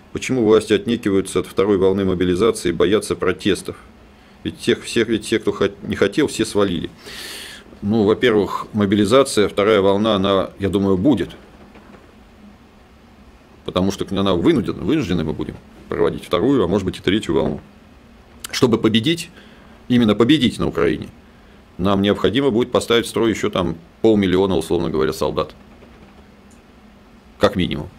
Почему власти отнекиваются от второй волны мобилизации и боятся протестов? Ведь те, кто не хотел, все свалили. Ну, во-первых, мобилизация, вторая волна, она, я думаю, будет. Потому что она вынуждены мы будем проводить вторую, а может быть и третью волну. Чтобы победить, именно победить на Украине, нам необходимо будет поставить в строй еще там 500 000, условно говоря, солдат. Как минимум.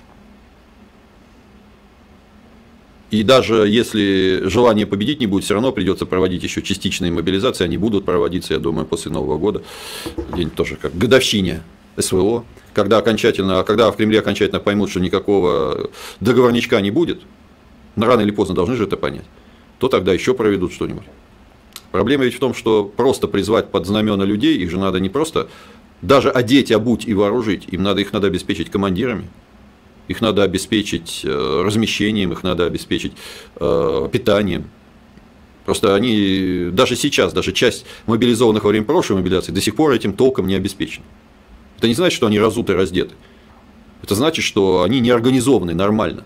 И даже если желание победить не будет, все равно придется проводить еще частичные мобилизации. Они будут проводиться, я думаю, после Нового года. День тоже как годовщине СВО. Когда в Кремле окончательно поймут, что никакого договорничка не будет, но рано или поздно должны же это понять, то тогда еще проведут что-нибудь. Проблема ведь в том, что просто призвать под знамена людей, их же надо не просто даже одеть, обуть и вооружить, их надо обеспечить командирами. Их надо обеспечить размещением, их надо обеспечить питанием. Просто они даже сейчас, даже часть мобилизованных во время прошлой мобилизации до сих пор этим толком не обеспечены. Это не значит, что они разуты, раздеты. Это значит, что они не организованы нормально.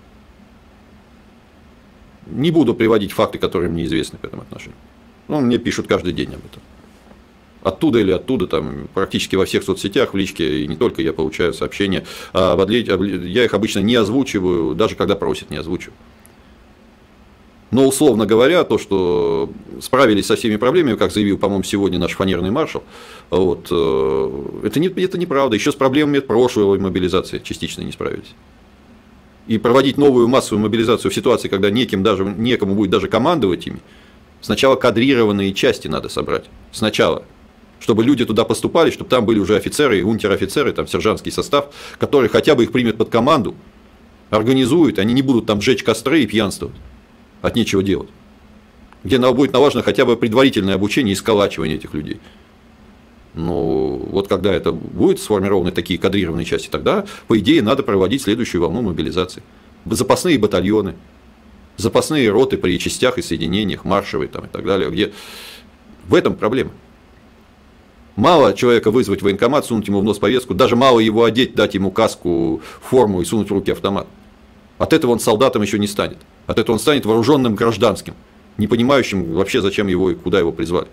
Не буду приводить факты, которые мне известны в этом отношении. Ну, мне пишут каждый день об этом. Оттуда или оттуда, там, практически во всех соцсетях, в личке, и не только я получаю сообщения. Я их обычно не озвучиваю, даже когда просят, не озвучиваю. Но, условно говоря, то, что справились со всеми проблемами, как заявил, по-моему, сегодня наш фанерный маршал, вот, это неправда. Еще с проблемами прошлой мобилизации частично не справились. И проводить новую массовую мобилизацию в ситуации, когда некому будет даже командовать ими, сначала кадрированные части надо собрать. Сначала. Чтобы люди туда поступали, чтобы там были уже офицеры и унтер-офицеры, там сержантский состав, который хотя бы их примет под команду, организуют, они не будут там жечь костры и пьянствовать, от нечего делать. Где будет налажено хотя бы предварительное обучение и сколачивание этих людей. Но вот когда это будет сформированы такие кадрированные части, тогда, по идее, надо проводить следующую волну мобилизации. Запасные батальоны, запасные роты при частях и соединениях, маршевые там, и так далее. Где... В этом проблема. Мало человека вызвать в военкомат, сунуть ему в нос повестку, даже мало его одеть, дать ему каску, форму и сунуть в руки автомат. От этого он солдатом еще не станет. От этого он станет вооруженным гражданским, не понимающим вообще, зачем его и куда его призвали.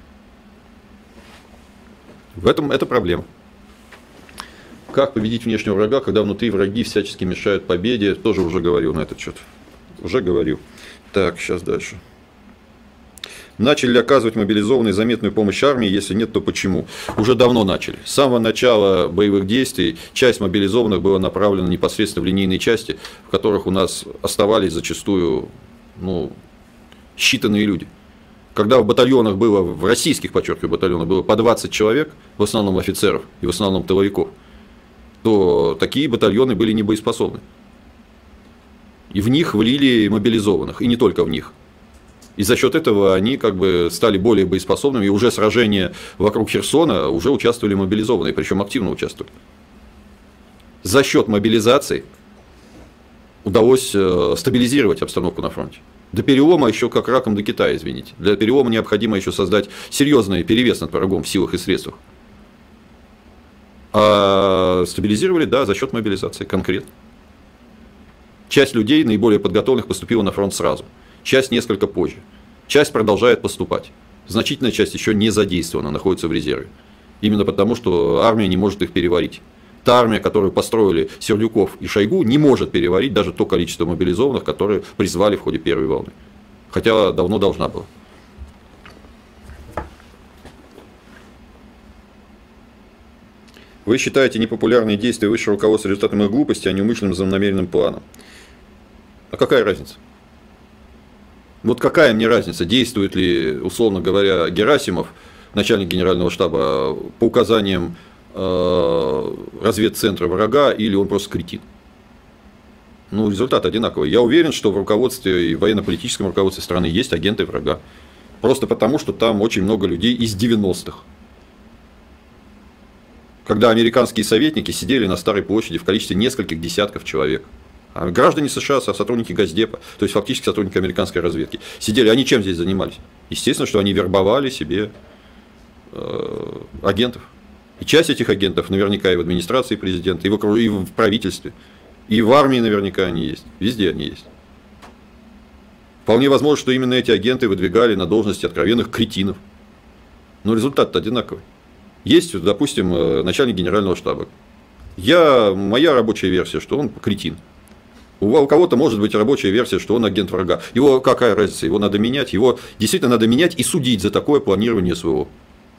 В этом это проблема. Как победить внешнего врага, когда внутри враги всячески мешают победе? Тоже уже говорил на этот счет. Уже говорил. Так, сейчас дальше. Начали ли оказывать мобилизованные заметную помощь армии? Если нет, то почему? Уже давно начали. С самого начала боевых действий часть мобилизованных была направлена непосредственно в линейные части, в которых у нас оставались зачастую считанные люди. Когда в батальонах было, в российских, подчеркиваю, батальонах было по 20 человек, в основном офицеров и в основном тыловиков, то такие батальоны были небоеспособны. И в них влили мобилизованных, и не только в них. И за счет этого они стали более боеспособными, и уже сражения вокруг Херсона уже участвовали мобилизованные, причем активно участвовали. За счет мобилизации удалось стабилизировать обстановку на фронте. До перелома еще как раком до Китая, извините. Для перелома необходимо еще создать серьезный перевес над врагом в силах и средствах. А стабилизировали, да, за счет мобилизации конкретно. Часть людей, наиболее подготовленных, поступила на фронт сразу. Часть несколько позже. Часть продолжает поступать. Значительная часть еще не задействована, находится в резерве. Именно потому, что армия не может их переварить. Та армия, которую построили Сердюков и Шойгу, не может переварить даже то количество мобилизованных, которые призвали в ходе первой волны. Хотя давно должна была. Вы считаете непопулярные действия высшего руководства результатом их глупости, а не умышленным злонамеренным планом? А какая разница? Вот какая мне разница, действует ли, условно говоря, Герасимов, начальник генерального штаба, по указаниям разведцентра врага, или он просто кретин? Ну, результат одинаковый. Я уверен, что в руководстве и военно-политическом руководстве страны есть агенты врага. Просто потому, что там очень много людей из 90-х. Когда американские советники сидели на Старой площади в количестве нескольких десятков человек. А граждане США, сотрудники Госдепа, то есть фактически сотрудники американской разведки, сидели. Они чем здесь занимались? Естественно, что они вербовали себе агентов. И часть этих агентов наверняка и в администрации президента, и в правительстве, и в армии наверняка они есть. Везде они есть. Вполне возможно, что именно эти агенты выдвигали на должности откровенных кретинов. Но результат-то одинаковый. Есть, допустим, начальник генерального штаба. Моя рабочая версия, что он кретин. У кого-то может быть рабочая версия, что он агент врага. Его какая разница? Его надо менять. Его действительно надо менять и судить за такое планирование СВО.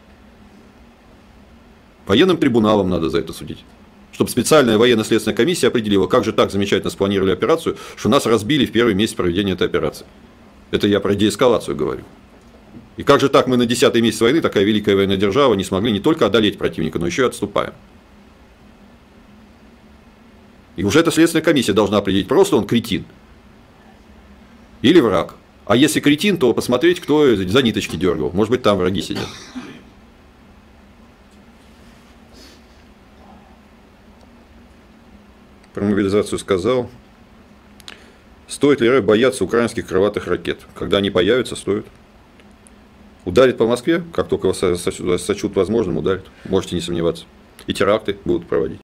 Военным трибуналом надо за это судить. Чтобы специальная военно-следственная комиссия определила, как же так замечательно спланировали операцию, что нас разбили в первый месяц проведения этой операции. Это я про деэскалацию говорю. И как же так мы на 10-й месяц войны, такая великая военная держава, не смогли не только одолеть противника, но еще и отступаем. И уже эта следственная комиссия должна определить, просто он кретин или враг. А если кретин, то посмотреть, кто за ниточки дергал. Может быть, там враги сидят. Про мобилизацию сказал. Стоит ли РФ бояться украинских крылатых ракет? Когда они появятся, стоит. Ударит по Москве, как только сочтут возможным, ударит. Можете не сомневаться. И теракты будут проводить.